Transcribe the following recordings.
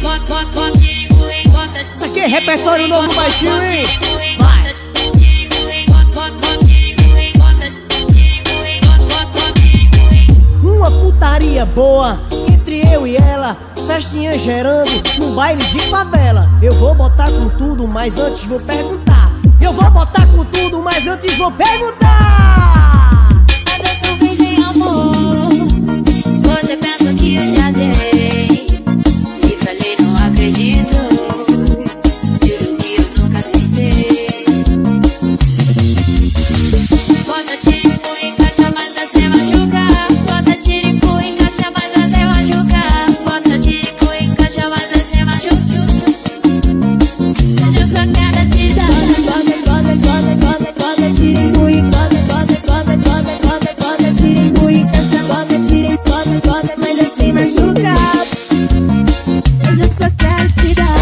Isso aqui é repertório novo baixinho, hein? Uma putaria boa entre eu e ela, festinha gerando num baile de favela. Eu vou botar com tudo, mas antes vou perguntar. Eu vou botar com tudo, mas antes vou perguntar. Adeus, virgem amor, você pensa que eu já dei? Te falei, não acredito, juro que eu nunca aceitei. Bota tirico em caixa, mas você machuca. Bota tirico em caixa, mas você machuca. Bota tirico em caixa, mas você machuca. Eu só quero te dar. Bota tirico em caixa, bota tirico, mas você machuca. Eu já só quero te dar.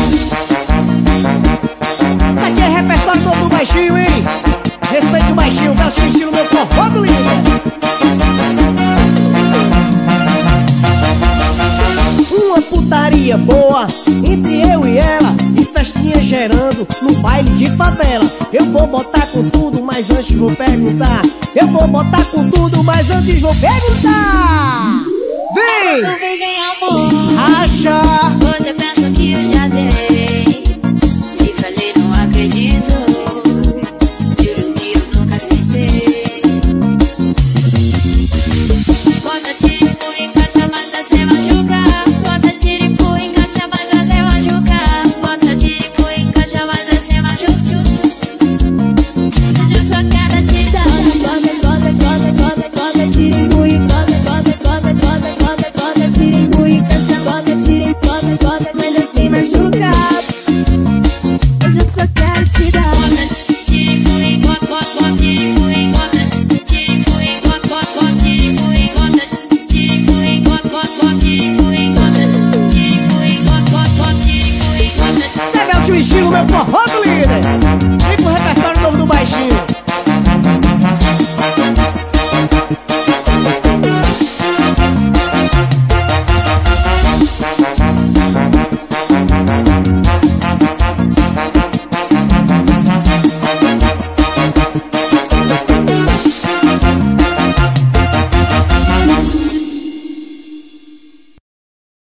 Isso aqui é repertório novo baixinho, hein? Respeito o baixinho, baixinho estilo meu forró do líder. Uma putaria boa entre eu e ela, e festinha gerando no baile de favela. Eu vou botar com tudo, mas antes vou perguntar. Eu vou botar com tudo, mas antes vou perguntar. Vem! Adeus, virgem amor,